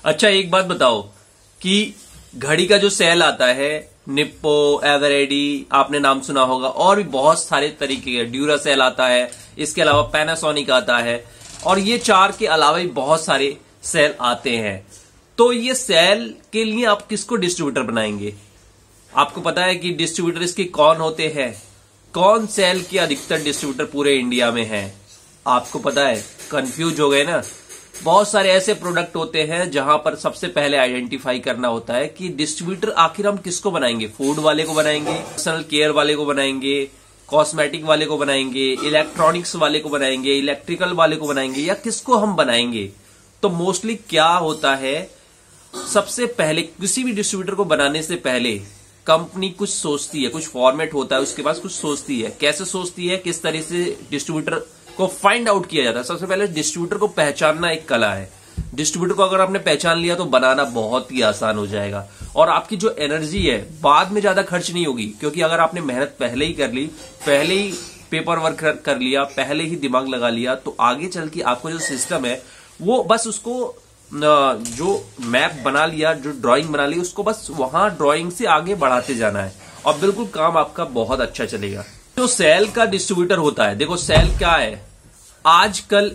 अच्छा एक बात बताओ कि घड़ी का जो सेल आता है, निप्पो, एवरेडी, आपने नाम सुना होगा, और भी बहुत सारे तरीके के, ड्यूरा सेल आता है, इसके अलावा पैनासोनिक आता है, और ये चार के अलावा भी बहुत सारे सेल आते हैं। तो ये सेल के लिए आप किसको डिस्ट्रीब्यूटर बनाएंगे? आपको पता है कि डिस्ट्रीब्यूटर इसके कौन होते हैं? कौन सेल के अधिकतर डिस्ट्रीब्यूटर पूरे इंडिया में है? आपको पता है? कंफ्यूज हो गए ना? बहुत सारे ऐसे प्रोडक्ट होते हैं जहां पर सबसे पहले आइडेंटिफाई करना होता है कि डिस्ट्रीब्यूटर आखिर हम किसको बनाएंगे। फूड वाले को बनाएंगे, पर्सनल केयर वाले को बनाएंगे, कॉस्मेटिक वाले को बनाएंगे, इलेक्ट्रॉनिक्स वाले को बनाएंगे, इलेक्ट्रिकल वाले को बनाएंगे, या किसको हम बनाएंगे? तो मोस्टली क्या होता है, सबसे पहले किसी भी डिस्ट्रीब्यूटर को बनाने से पहले कंपनी कुछ सोचती है, कुछ फॉर्मेट होता है उसके पास, कुछ सोचती है। कैसे सोचती है, किस तरह से डिस्ट्रीब्यूटर को फाइंड आउट किया जाता है? सबसे पहले डिस्ट्रीब्यूटर को पहचानना एक कला है। डिस्ट्रीब्यूटर को अगर आपने पहचान लिया तो बनाना बहुत ही आसान हो जाएगा, और आपकी जो एनर्जी है बाद में ज्यादा खर्च नहीं होगी। क्योंकि अगर आपने मेहनत पहले ही कर ली, पहले ही पेपर वर्क कर लिया, पहले ही दिमाग लगा लिया, तो आगे चल के आपको जो सिस्टम है वो बस उसको जो मैप बना लिया, जो ड्राइंग बना ली, उसको बस वहां ड्राइंग से आगे बढ़ाते जाना है, और बिल्कुल काम आपका बहुत अच्छा चलेगा। जो सेल का डिस्ट्रीब्यूटर होता है, देखो सेल क्या है, आजकल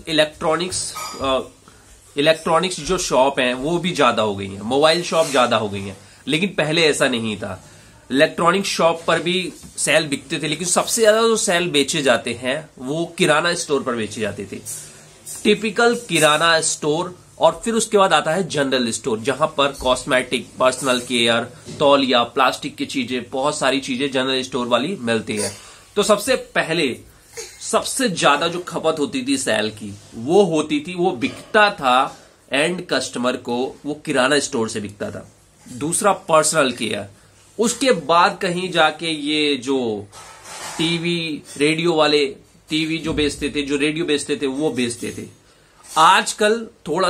इलेक्ट्रॉनिक्स जो शॉप हैं वो भी ज्यादा हो गई हैं, मोबाइल शॉप ज्यादा हो गई हैं, लेकिन पहले ऐसा नहीं था। इलेक्ट्रॉनिक शॉप पर भी सेल बिकते थे, लेकिन सबसे ज्यादा जो सेल बेचे जाते हैं वो किराना स्टोर पर बेचे जाते थे। टिपिकल किराना स्टोर, और फिर उसके बाद आता है जनरल स्टोर, जहां पर कॉस्मेटिक, पर्सनल केयर, तौलिया, प्लास्टिक की चीजें, बहुत सारी चीजें जनरल स्टोर वाली मिलती है। तो सबसे पहले सबसे ज्यादा जो खपत होती थी सेल की, वो बिकता था एंड कस्टमर को, वो किराना स्टोर से बिकता था। दूसरा पर्सनल केयर, उसके बाद कहीं जाके ये जो टीवी, रेडियो वाले, टीवी जो बेचते थे, जो रेडियो बेचते थे, वो बेचते थे। आजकल थोड़ा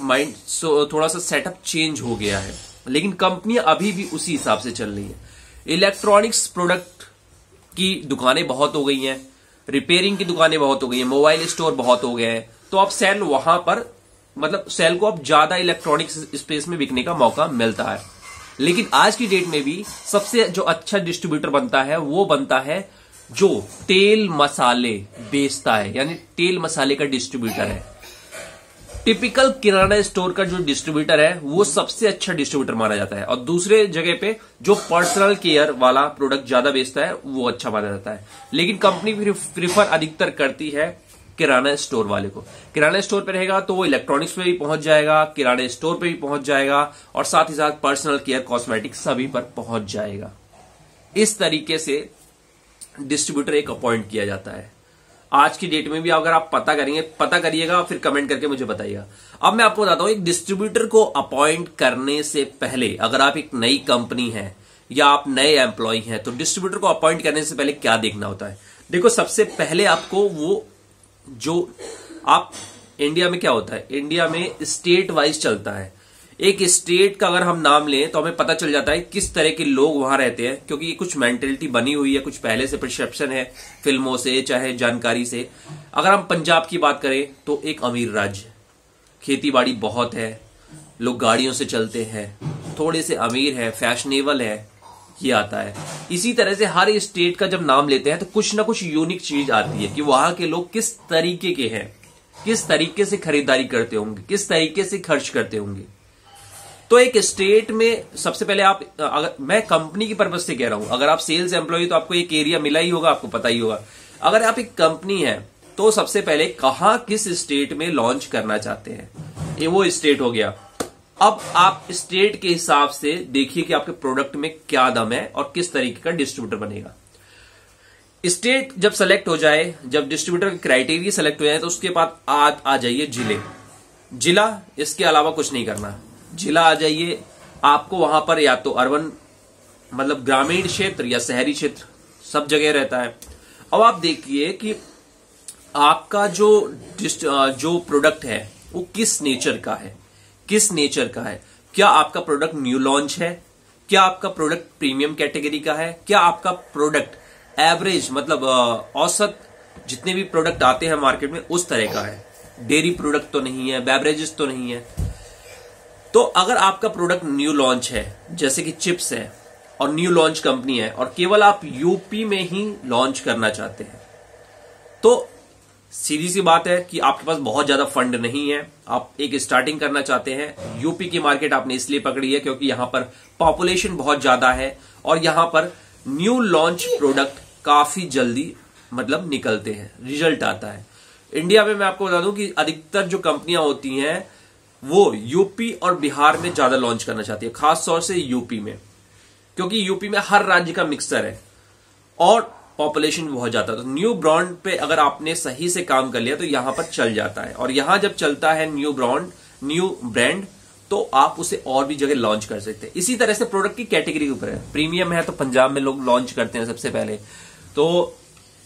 सा सेटअप चेंज हो गया है, लेकिन कंपनियां अभी भी उसी हिसाब से चल रही है। इलेक्ट्रॉनिक्स प्रोडक्ट की दुकानें बहुत हो गई हैं, रिपेयरिंग की दुकानें बहुत हो गई हैं, मोबाइल स्टोर बहुत हो गए हैं, तो अब सेल वहां पर, मतलब सेल को अब ज्यादा इलेक्ट्रॉनिक्स स्पेस में बिकने का मौका मिलता है। लेकिन आज की डेट में भी सबसे जो अच्छा डिस्ट्रीब्यूटर बनता है वो बनता है जो तेल मसाले बेचता है, यानी तेल मसाले का डिस्ट्रीब्यूटर है। टिपिकल किराना स्टोर का जो डिस्ट्रीब्यूटर है वो सबसे अच्छा डिस्ट्रीब्यूटर माना जाता है, और दूसरे जगह पे जो पर्सनल केयर वाला प्रोडक्ट ज्यादा बेचता है वो अच्छा माना जाता है। लेकिन कंपनी प्रीफर अधिकतर करती है किराना स्टोर वाले को। किराना स्टोर पे रहेगा तो वो इलेक्ट्रॉनिक्स पे भी पहुंच जाएगा, किराना स्टोर पे भी पहुंच जाएगा, और साथ ही साथ पर्सनल केयर, कॉस्मेटिक सभी पर पहुंच जाएगा। इस तरीके से डिस्ट्रीब्यूटर एक अपॉइंट किया जाता है। आज की डेट में भी अगर आप पता करिएगा, फिर कमेंट करके मुझे बताइएगा। अब मैं आपको बताता हूं, एक डिस्ट्रीब्यूटर को अपॉइंट करने से पहले, अगर आप एक नई कंपनी है या आप नए एम्प्लॉय हैं, तो डिस्ट्रीब्यूटर को अपॉइंट करने से पहले क्या देखना होता है। देखो, सबसे पहले आपको वो जो आप इंडिया में क्या होता है, इंडिया में स्टेट वाइज चलता है। एक स्टेट का अगर हम नाम लें तो हमें पता चल जाता है किस तरह के लोग वहां रहते हैं, क्योंकि ये कुछ मेंटेलिटी बनी हुई है, कुछ पहले से परसेप्शन है, फिल्मों से चाहे जानकारी से। अगर हम पंजाब की बात करें तो एक अमीर राज्य, खेती बाड़ी बहुत है, लोग गाड़ियों से चलते हैं, थोड़े से अमीर है, फैशनेबल है, ये आता है। इसी तरह से हर स्टेट का जब नाम लेते हैं तो कुछ ना कुछ यूनिक चीज आती है कि वहां के लोग किस तरीके के हैं, किस तरीके से खरीदारी करते होंगे, किस तरीके से खर्च करते होंगे। तो एक स्टेट में सबसे पहले आप, अगर मैं कंपनी की पर्पज से कह रहा हूं, अगर आप सेल्स एम्प्लॉय तो आपको एक एरिया मिला ही होगा, आपको पता ही होगा। अगर आप एक कंपनी है तो सबसे पहले कहां, किस स्टेट में लॉन्च करना चाहते हैं, ये वो स्टेट हो गया। अब आप स्टेट के हिसाब से देखिए कि आपके प्रोडक्ट में क्या दम है और किस तरीके का डिस्ट्रीब्यूटर बनेगा। स्टेट जब सेलेक्ट हो जाए, जब डिस्ट्रीब्यूटर के क्राइटेरिया सेलेक्ट हो जाए, तो उसके बाद आ जाइए जिला। इसके अलावा कुछ नहीं करना, जिला आ जाइए। आपको वहां पर या तो अर्बन, मतलब ग्रामीण क्षेत्र, या शहरी क्षेत्र, सब जगह रहता है। अब आप देखिए कि आपका जो प्रोडक्ट है वो किस नेचर का है, क्या आपका प्रोडक्ट न्यू लॉन्च है, क्या आपका प्रोडक्ट प्रीमियम कैटेगरी का है, क्या आपका प्रोडक्ट एवरेज, मतलब औसत जितने भी प्रोडक्ट आते हैं मार्केट में उस तरह का है, डेयरी प्रोडक्ट तो नहीं है, बेवरेजेस तो नहीं है। तो अगर आपका प्रोडक्ट न्यू लॉन्च है, जैसे कि चिप्स है और न्यू लॉन्च कंपनी है, और केवल आप यूपी में ही लॉन्च करना चाहते हैं, तो सीधी सी बात है कि आपके पास बहुत ज्यादा फंड नहीं है, आप एक स्टार्टिंग करना चाहते हैं। यूपी की मार्केट आपने इसलिए पकड़ी है क्योंकि यहां पर पॉपुलेशन बहुत ज्यादा है और यहां पर न्यू लॉन्च प्रोडक्ट काफी जल्दी मतलब निकलते हैं, रिजल्ट आता है। इंडिया में मैं आपको बता दूं कि अधिकतर जो कंपनियां होती हैं वो यूपी और बिहार में ज्यादा लॉन्च करना चाहती है, खास तौर से यूपी में, क्योंकि यूपी में हर राज्य का मिक्सर है और पॉपुलेशन बहुत ज्यादा है। तो न्यू ब्रांड पे अगर आपने सही से काम कर लिया तो यहां पर चल जाता है, और यहां जब चलता है न्यू ब्रांड तो आप उसे और भी जगह लॉन्च कर सकते हैं। इसी तरह से प्रोडक्ट की कैटेगरी के ऊपर है। प्रीमियम है तो पंजाब में लोग लॉन्च करते हैं सबसे पहले, तो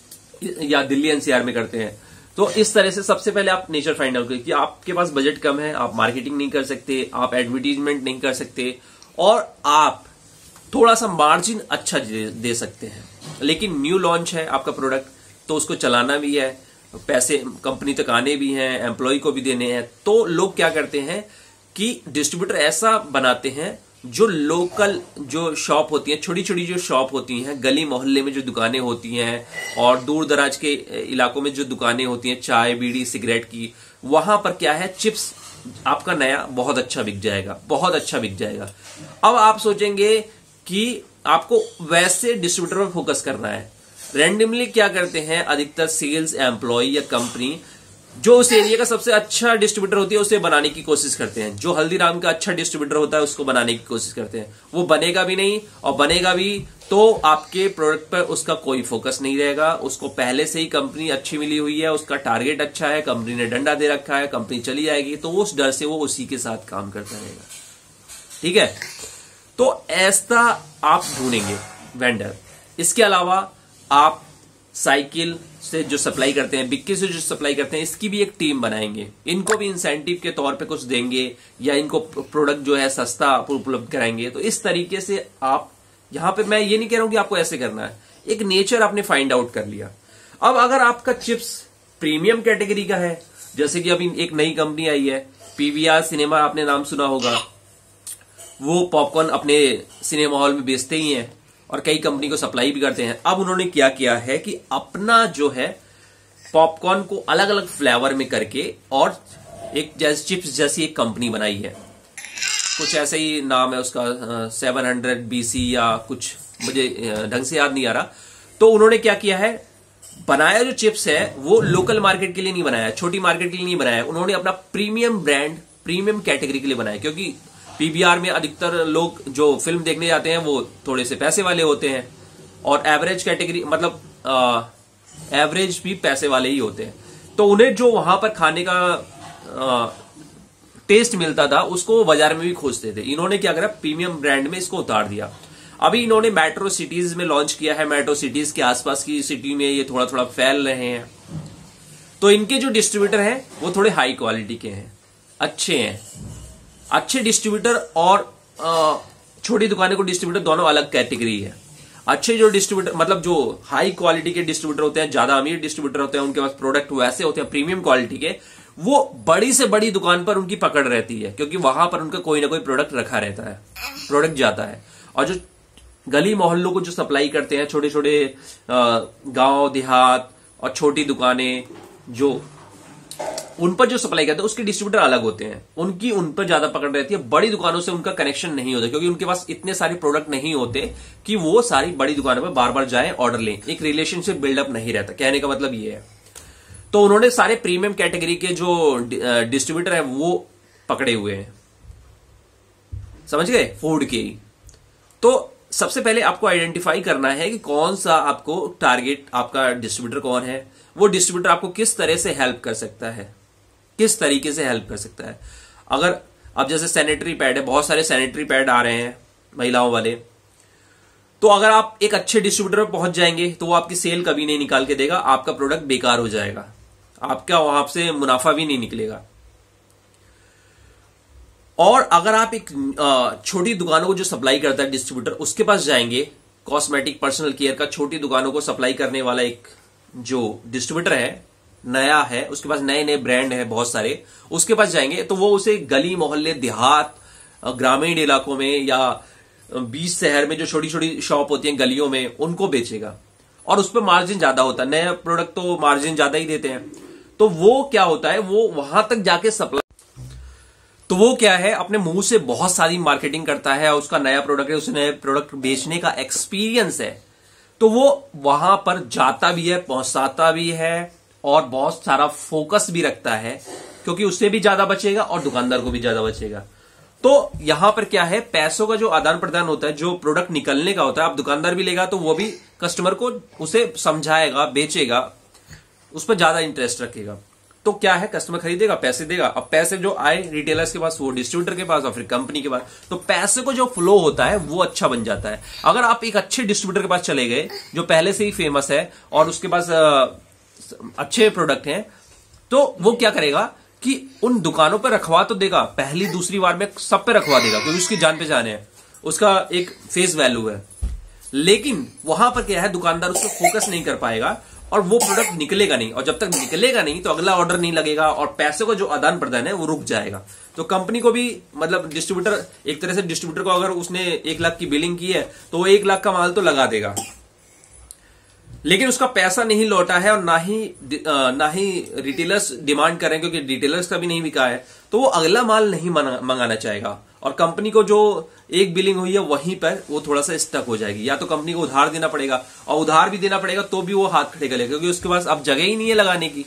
या दिल्ली एनसीआर में करते हैं। तो इस तरह से सबसे पहले आप नेचर फाइंड आउट करिए कि आपके पास बजट कम है, आप मार्केटिंग नहीं कर सकते, आप एडवर्टीजमेंट नहीं कर सकते, और आप थोड़ा सा मार्जिन अच्छा दे सकते हैं, लेकिन न्यू लॉन्च है आपका प्रोडक्ट, तो उसको चलाना भी है, पैसे कंपनी तक आने भी हैं, एम्प्लॉय को भी देने हैं। तो लोग क्या करते हैं कि डिस्ट्रीब्यूटर ऐसा बनाते हैं जो लोकल जो शॉप होती हैं, छोटी छोटी जो शॉप होती हैं, गली मोहल्ले में जो दुकानें होती हैं और दूर दराज के इलाकों में जो दुकानें होती हैं चाय बीड़ी सिगरेट की, वहां पर क्या है, चिप्स आपका नया बहुत अच्छा बिक जाएगा, बहुत अच्छा बिक जाएगा। अब आप सोचेंगे कि आपको वैसे डिस्ट्रीब्यूटर पर फोकस करना है। रैंडमली क्या करते हैं अधिकतर सेल्स एम्प्लॉय या कंपनी, जो उस एरिया का सबसे अच्छा डिस्ट्रीब्यूटर होती है उसे बनाने की कोशिश करते हैं। जो हल्दीराम का अच्छा डिस्ट्रीब्यूटर होता है उसको बनाने की कोशिश करते हैं। वो बनेगा भी नहीं, और बनेगा भी तो आपके प्रोडक्ट पर उसका कोई फोकस नहीं रहेगा। उसको पहले से ही कंपनी अच्छी मिली हुई है, उसका टारगेट अच्छा है, कंपनी ने डंडा दे रखा है, कंपनी चली जाएगी, तो उस डर से वो उसी के साथ काम करता रहेगा। ठीक है, तो ऐसा आप ढूंढेंगे वेंडर। इसके अलावा आप साइकिल से जो सप्लाई करते हैं, बिक्की से जो सप्लाई करते हैं, इसकी भी एक टीम बनाएंगे। इनको भी इंसेंटिव के तौर पे कुछ देंगे या इनको प्रोडक्ट जो है सस्ता उपलब्ध कराएंगे। तो इस तरीके से आप यहां पे, मैं ये नहीं कह रहा हूं कि आपको ऐसे करना है, एक नेचर आपने फाइंड आउट कर लिया। अब अगर आपका चिप्स प्रीमियम कैटेगरी का है, जैसे कि अभी एक नई कंपनी आई है पीवीआर सिनेमा, आपने नाम सुना होगा, वो पॉपकॉर्न अपने सिनेमा हॉल में बेचते ही हैं और कई कंपनी को सप्लाई भी करते हैं। अब उन्होंने क्या किया है कि अपना जो है पॉपकॉर्न को अलग अलग फ्लेवर में करके और एक जैसे चिप्स जैसी एक कंपनी बनाई है, कुछ ऐसा ही नाम है उसका, 700 BC या कुछ, मुझे ढंग से याद नहीं आ रहा। तो उन्होंने क्या किया है, बनाया जो चिप्स है वो लोकल मार्केट के लिए नहीं बनाया, छोटी मार्केट के लिए नहीं बनाया, उन्होंने अपना प्रीमियम ब्रांड प्रीमियम कैटेगरी के लिए बनाया। क्योंकि पीवीआर में अधिकतर लोग जो फिल्म देखने जाते हैं वो थोड़े से पैसे वाले होते हैं, और एवरेज कैटेगरी मतलब एवरेज भी पैसे वाले ही होते हैं। तो उन्हें जो वहां पर खाने का टेस्ट मिलता था उसको वो बाजार में भी खोजते थे। इन्होंने क्या करा, प्रीमियम ब्रांड में इसको उतार दिया। अभी इन्होंने मेट्रो सिटीज में लॉन्च किया है, मेट्रो सिटीज के आसपास की सिटी में ये थोड़ा थोड़ा फैल रहे हैं। तो इनके जो डिस्ट्रीब्यूटर हैं वो थोड़े हाई क्वालिटी के हैं, अच्छे हैं। अच्छे डिस्ट्रीब्यूटर और छोटी दुकानें को डिस्ट्रीब्यूटर दोनों अलग कैटेगरी है। अच्छे जो डिस्ट्रीब्यूटर मतलब जो हाई क्वालिटी के डिस्ट्रीब्यूटर होते हैं, ज्यादा अमीर डिस्ट्रीब्यूटर होते हैं, उनके पास प्रोडक्ट वैसे होते हैं प्रीमियम क्वालिटी के, वो बड़ी से बड़ी दुकान पर उनकी पकड़ रहती है, क्योंकि वहां पर उनका कोई ना कोई प्रोडक्ट रखा रहता है, प्रोडक्ट जाता है। और जो गली मोहल्लों को जो सप्लाई करते हैं, छोटे छोटे गांव देहात और छोटी दुकानें, जो उन पर जो सप्लाई करते हैं उसके डिस्ट्रीब्यूटर अलग होते हैं, उनकी उन पर ज्यादा पकड़ रहती है। बड़ी दुकानों से उनका कनेक्शन नहीं होता, क्योंकि उनके पास इतने सारे प्रोडक्ट नहीं होते कि वो सारी बड़ी दुकानों पर बार बार जाएं ऑर्डर लें। एक रिलेशनशिप बिल्डअप नहीं रहता, कहने का मतलब ये है। तो उन्होंने सारे प्रीमियम कैटेगरी के जो डिस्ट्रीब्यूटर है वो पकड़े हुए हैं, समझ गए, फूड के ही। तो सबसे पहले आपको आइडेंटिफाई करना है कि कौन सा आपको टारगेट, आपका डिस्ट्रीब्यूटर कौन है, वो डिस्ट्रीब्यूटर आपको किस तरह से हेल्प कर सकता है, किस तरीके से हेल्प कर सकता है। अगर अब जैसे सैनिटरी पैड है, बहुत सारे सैनिटरी पैड आ रहे हैं महिलाओं वाले, तो अगर आप एक अच्छे डिस्ट्रीब्यूटर पर पहुंच जाएंगे तो वो आपकी सेल कभी नहीं निकाल के देगा, आपका प्रोडक्ट बेकार हो जाएगा, आपका वहां से मुनाफा भी नहीं निकलेगा। और अगर आप एक छोटी दुकानों को जो सप्लाई करता है डिस्ट्रीब्यूटर, उसके पास जाएंगे, कॉस्मेटिक पर्सनल केयर का छोटी दुकानों को सप्लाई करने वाला एक जो डिस्ट्रीब्यूटर है, नया है, उसके पास नए नए ब्रांड है बहुत सारे, उसके पास जाएंगे तो वो उसे गली मोहल्ले देहात ग्रामीण इलाकों में या 20 शहर में जो छोटी छोटी शॉप होती हैं गलियों में, उनको बेचेगा और उस पर मार्जिन ज्यादा होता है। नया प्रोडक्ट तो मार्जिन ज्यादा ही देते हैं। तो वो क्या होता है, वो वहां तक जाके सप्लाई, तो वो क्या है, अपने मुंह से बहुत सारी मार्केटिंग करता है, उसका नया प्रोडक्ट है, उसे नए प्रोडक्ट बेचने का एक्सपीरियंस है, तो वो वहां पर जाता भी है, पहुंचाता भी है और बहुत सारा फोकस भी रखता है, क्योंकि उससे भी ज्यादा बचेगा और दुकानदार को भी ज्यादा बचेगा। तो यहां पर क्या है, पैसों का जो आदान प्रदान होता है, जो प्रोडक्ट निकलने का होता है, अब दुकानदार भी लेगा तो वो भी कस्टमर को उसे समझाएगा, बेचेगा, उस पर ज्यादा इंटरेस्ट रखेगा। तो क्या है, कस्टमर खरीदेगा, पैसे देगा, अब पैसे जो आए रिटेलर्स के पास, वो डिस्ट्रीब्यूटर के पास और फिर कंपनी के पास, तो पैसे को जो फ्लो होता है वो अच्छा बन जाता है। अगर आप एक अच्छे डिस्ट्रीब्यूटर के पास चले गए जो पहले से ही फेमस है और उसके पास अच्छे प्रोडक्ट हैं, तो वो क्या करेगा कि उन दुकानों पर रखवा तो देगा, पहली दूसरी बार में सब पे रखवा देगा, क्योंकि उसकी जान पहचान है, उसका एक फेस वैल्यू है। लेकिन वहां पर क्या है, दुकानदार उस पर फोकस नहीं कर पाएगा और वो प्रोडक्ट निकलेगा नहीं, और जब तक निकलेगा नहीं तो अगला ऑर्डर नहीं लगेगा और पैसे को जो आदान प्रदान है वो रुक जाएगा। तो कंपनी को भी, मतलब डिस्ट्रीब्यूटर, एक तरह से डिस्ट्रीब्यूटर को अगर उसने 1 लाख की बिलिंग की है तो वो 1 लाख का माल तो लगा देगा, लेकिन उसका पैसा नहीं लौटा है और ना ही रिटेलर्स डिमांड कर रहे हैं, क्योंकि रिटेलर्स का भी नहीं बिका है, तो वो अगला माल नहीं मंगाना चाहेगा और कंपनी को जो एक बिलिंग हुई है वहीं पर वो थोड़ा सा स्टक हो जाएगी। या तो कंपनी को उधार देना पड़ेगा, और उधार भी देना पड़ेगा तो भी वो हाथ खड़े करेगा, क्योंकि उसके पास अब जगह ही नहीं है लगाने की।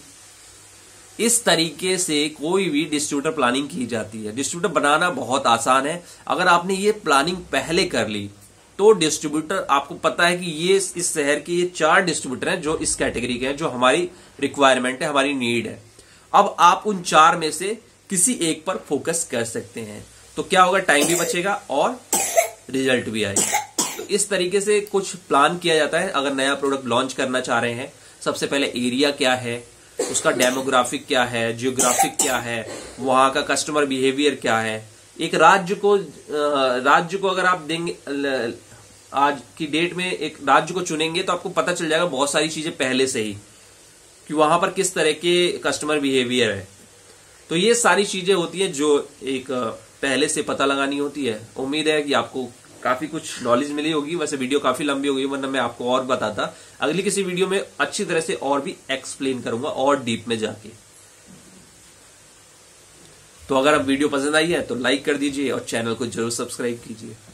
इस तरीके से कोई भी डिस्ट्रीब्यूटर प्लानिंग की जाती है। डिस्ट्रीब्यूटर बनाना बहुत आसान है, अगर आपने ये प्लानिंग पहले कर ली तो डिस्ट्रीब्यूटर, आपको पता है कि ये इस शहर के ये 4 डिस्ट्रीब्यूटर हैं जो इस कैटेगरी के हैं, जो हमारी रिक्वायरमेंट है, हमारी नीड है। अब आप उन 4 में से किसी एक पर फोकस कर सकते हैं, तो क्या होगा, टाइम भी बचेगा और रिजल्ट भी आएगा। तो इस तरीके से कुछ प्लान किया जाता है अगर नया प्रोडक्ट लॉन्च करना चाह रहे हैं। सबसे पहले एरिया क्या है, उसका डेमोग्राफिक क्या है, जियोग्राफिक क्या है, वहां का कस्टमर बिहेवियर क्या है। एक राज्य को अगर आप देंगे, आज की डेट में एक राज्य को चुनेंगे तो आपको पता चल जाएगा बहुत सारी चीजें पहले से ही, कि वहां पर किस तरह के कस्टमर बिहेवियर है। तो ये सारी चीजें होती है जो एक पहले से पता लगानी होती है। उम्मीद है कि आपको काफी कुछ नॉलेज मिली होगी। वैसे वीडियो काफी लंबी हो गई, वरना मैं आपको और बताता। अगली किसी वीडियो में अच्छी तरह से और भी एक्सप्लेन करूंगा और डीप में जाके। तो अगर आप वीडियो पसंद आई है तो लाइक कर दीजिए और चैनल को जरूर सब्सक्राइब कीजिए।